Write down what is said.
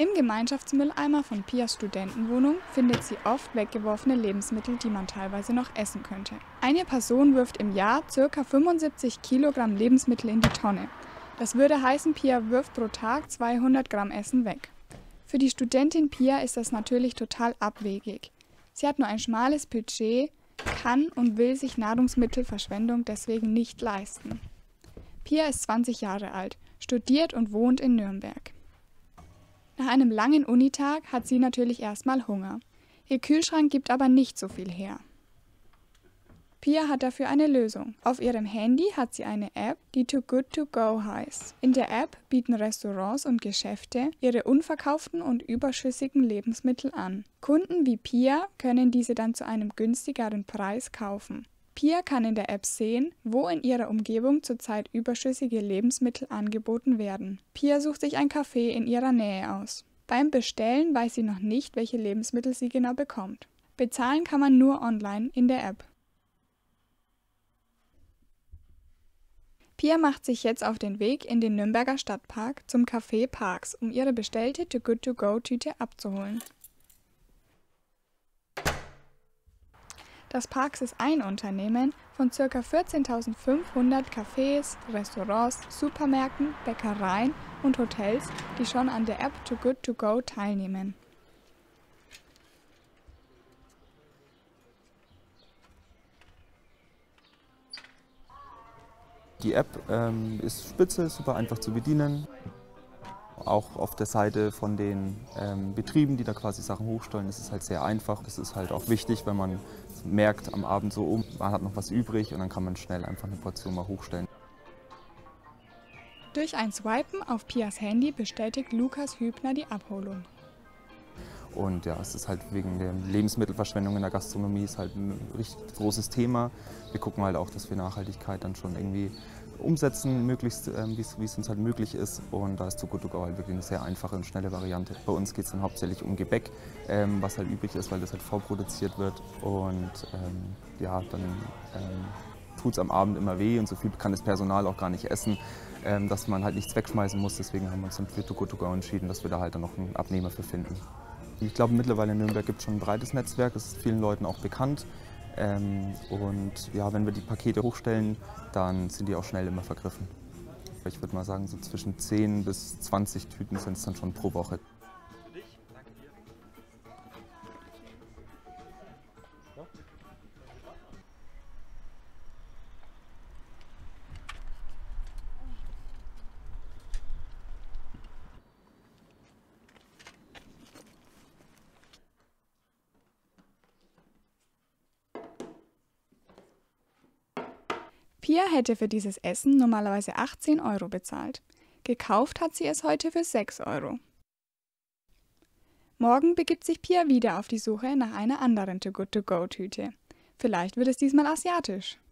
Im Gemeinschaftsmülleimer von Pias Studentenwohnung findet sie oft weggeworfene Lebensmittel, die man teilweise noch essen könnte. Eine Person wirft im Jahr ca. 75 Kilogramm Lebensmittel in die Tonne. Das würde heißen, Pia wirft pro Tag 200 Gramm Essen weg. Für die Studentin Pia ist das natürlich total abwegig. Sie hat nur ein schmales Budget, kann und will sich Nahrungsmittelverschwendung deswegen nicht leisten. Pia ist 20 Jahre alt, studiert und wohnt in Nürnberg. Nach einem langen Unitag hat sie natürlich erstmal Hunger. Ihr Kühlschrank gibt aber nicht so viel her. Pia hat dafür eine Lösung. Auf ihrem Handy hat sie eine App, die Too Good To Go heißt. In der App bieten Restaurants und Geschäfte ihre unverkauften und überschüssigen Lebensmittel an. Kunden wie Pia können diese dann zu einem günstigeren Preis kaufen. Pia kann in der App sehen, wo in ihrer Umgebung zurzeit überschüssige Lebensmittel angeboten werden. Pia sucht sich ein Café in ihrer Nähe aus. Beim Bestellen weiß sie noch nicht, welche Lebensmittel sie genau bekommt. Bezahlen kann man nur online in der App. Pia macht sich jetzt auf den Weg in den Nürnberger Stadtpark zum Café Parks, um ihre bestellte Too Good To Go Tüte abzuholen. Das Parks ist ein Unternehmen von ca. 14.500 Cafés, Restaurants, Supermärkten, Bäckereien und Hotels, die schon an der App Too Good To Go teilnehmen. Die App ist spitze, super einfach zu bedienen. Auch auf der Seite von den Betrieben, die da quasi Sachen hochstellen, ist es halt sehr einfach. Das ist halt auch wichtig, wenn man merkt am Abend so, oh, man hat noch was übrig und dann kann man schnell einfach eine Portion mal hochstellen. Durch ein Swipen auf Pias Handy bestätigt Lukas Hübner die Abholung. Und ja, es ist halt wegen der Lebensmittelverschwendung in der Gastronomie ist halt ein richtig großes Thema. Wir gucken halt auch, dass wir Nachhaltigkeit dann schon irgendwie umsetzen, möglichst wie es uns halt möglich ist. Und da ist Too Good To Go halt wirklich eine sehr einfache und schnelle Variante. Bei uns geht es dann hauptsächlich um Gebäck, was halt übrig ist, weil das halt vorproduziert wird. Und ja, dann tut es am Abend immer weh und so viel kann das Personal auch gar nicht essen, dass man halt nichts wegschmeißen muss. Deswegen haben wir uns dann für Too Good To Go entschieden, dass wir da halt dann noch einen Abnehmer für finden. Ich glaube, mittlerweile in Nürnberg gibt es schon ein breites Netzwerk, das ist vielen Leuten auch bekannt. Und ja, wenn wir die Pakete hochstellen, dann sind die auch schnell immer vergriffen. Ich würde mal sagen, so zwischen 10 bis 20 Tüten sind es dann schon pro Woche. Pia hätte für dieses Essen normalerweise 18 € bezahlt. Gekauft hat sie es heute für 6 €. Morgen begibt sich Pia wieder auf die Suche nach einer anderen Too Good To Go Tüte. Vielleicht wird es diesmal asiatisch.